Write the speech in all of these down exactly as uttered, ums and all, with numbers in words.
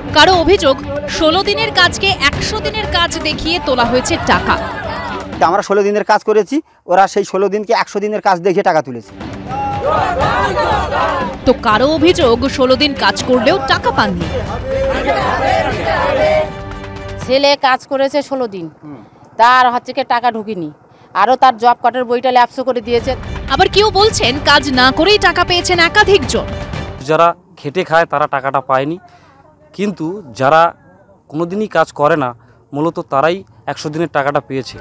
কারো অভিযোগ ষোলো দিনের কাজকে একশো দিনের কাজ দেখিয়ে তোলা হয়েছে টাকা। আমরা ষোলো দিনের কাজ করেছি, ওরা সেই ষোলো দিনকে একশো দিনের কাজ দেখিয়ে টাকা তুলেছে। তো কারো অভিযোগ ষোলো দিন কাজ করলেও টাকা পাননি। ছেলে কাজ করেছে ষোলো দিন, তার হচ্ছে টাকা ঢুকিনি, আরও তার জব কার্ডের বইটা ল্যাপসও করে দিয়েছে। আবার কেউ বলছেন কাজ না করেই টাকা পেয়েছেন একাধিক জন। যারা খেটে খায় তারা টাকাটা পায়নি, কিন্তু যারা কোনোদিনই কাজ করে না মূলত তারাই একশো দিনের টাকাটা পেয়েছে।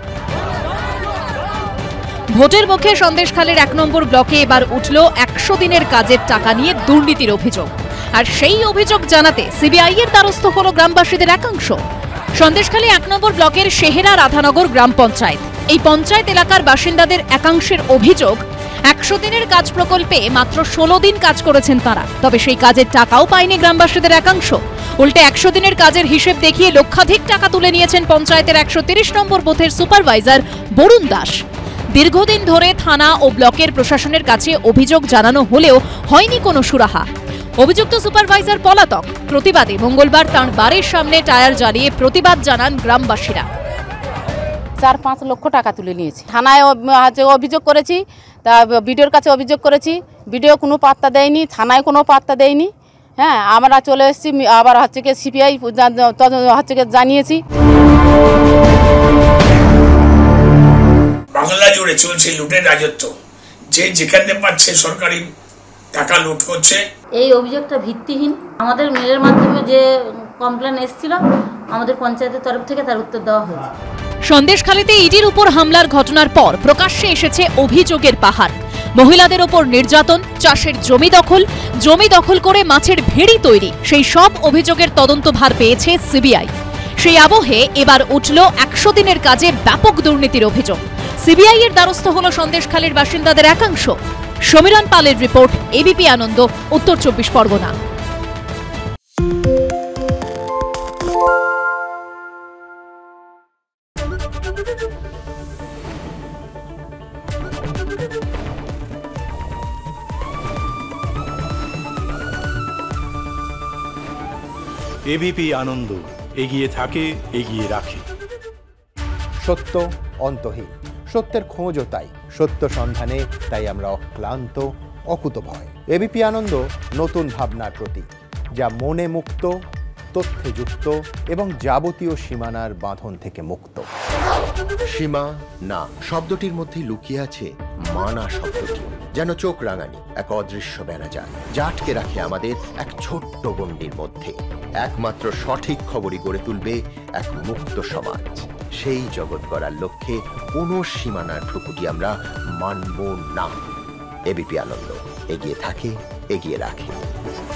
ভোটের মুখে সন্দেশখালীর এক নম্বর ব্লকে এবার উঠল একশো দিনের কাজের টাকা নিয়ে দুর্নীতির অভিযোগ। আর সেই অভিযোগ জানাতে সিবিআই এর দ্বারস্থ হল গ্রামবাসীদের একাংশ। সন্দেশখালী এক নম্বর ব্লকের শেহেরা রাধানগর গ্রাম পঞ্চায়েত, এই পঞ্চায়েত এলাকার বাসিন্দাদের একাংশের অভিযোগ একশো দিনের কাজ প্রকল্পে মাত্র ষোলো দিন কাজ করেছেন তারা, তবে সেই কাজের টাকাও পায়নি গ্রামবাসীদের একাংশ। উল্টে একশো দিনের কাজের হিসেব দেখিয়ে লক্ষাধিক টাকা তুলে নিয়েছেন পঞ্চায়েতের একশো তিরিশ নম্বর বুথের সুপারভাইজার বরুণ দাস। দীর্ঘদিন ধরে থানা ও ব্লকের প্রশাসনের কাছে অভিযোগ জানানো হলেও হয়নি কোনো সুরাহা। অভিযুক্ত সুপারভাইজার পলাতক। প্রতিবাদে মঙ্গলবার তাঁর বাড়ির সামনে টায়ার জ্বালিয়ে প্রতিবাদ জানান গ্রামবাসীরা। চার পাঁচ লক্ষ টাকা তুলে নিয়েছে। থানায় অভিযোগ করেছি, তা বিডিওর কাছে অভিযোগ করেছি, বিডিও কোনো পাত্তা দেয়নি, থানায় কোনো পাত্তা দেয়নি। হ্যাঁ, আমরা চলে এসেছি, আবার হচ্ছে কি সিপিআই হচ্ছে কি জানিয়েছি। বাংলা জুড়ে চলছে লুটের রাজত্ব, যে যেখানে পাচ্ছে সরকারি টাকা লুট করছে। এই অভিযোগটা ভিত্তিহীন। আমাদের মেলের মাধ্যমে যে কমপ্লেন এসেছিল আমাদের পঞ্চায়েতের তরফ থেকে তার উত্তর দেওয়া হয়েছে। সন্দেশখালীতে ইডির উপর হামলার ঘটনার পর প্রকাশ্যে এসেছে অভিযোগের পাহাড়। মহিলাদের ওপর নির্যাতন, চাষের জমি দখল, জমি দখল করে মাছের ভেড়ি তৈরি, সেই সব অভিযোগের তদন্তভার পেয়েছে সিবিআই। সেই আবহে এবার উঠল একশো দিনের কাজে ব্যাপক দুর্নীতির অভিযোগ। সিবিআই এর দ্বারস্থ হল সন্দেশখালীর বাসিন্দাদের একাংশ। সমীরণ পালের রিপোর্ট, এবিপি আনন্দ, উত্তর চব্বিশ পরগনা। এবিপি আনন্দ, এগিয়ে থাকে, এগিয়ে রাখে। সত্য অন্তহীন, সত্যের খোঁজও তাই, সত্য সন্ধানে তাই আমরা অক্লান্ত, অকুতভয়। এবিপি আনন্দ নতুন ভাবনার প্রতীক, যা মনে মুক্ত, তথ্যে যুক্ত এবং যাবতীয় সীমানার বাঁধন থেকে মুক্ত। সীমা না শব্দটির মধ্যে লুকিয়ে আছে মানা শব্দটি, যেন চোখ রাঙানি এক অদৃশ্য বেড়াজাল, যা আটকে রাখে আমাদের এক ছোট্ট গণ্ডির মধ্যে। একমাত্র সঠিক খবরই গড়ে তুলবে এক মুক্ত সমাজ। সেই জগৎ গড়ার লক্ষ্যে কোনো সীমানার ঠুকুটি আমরা মানব না। এবিপি আনন্দ, এগিয়ে থাকে, এগিয়ে রাখে।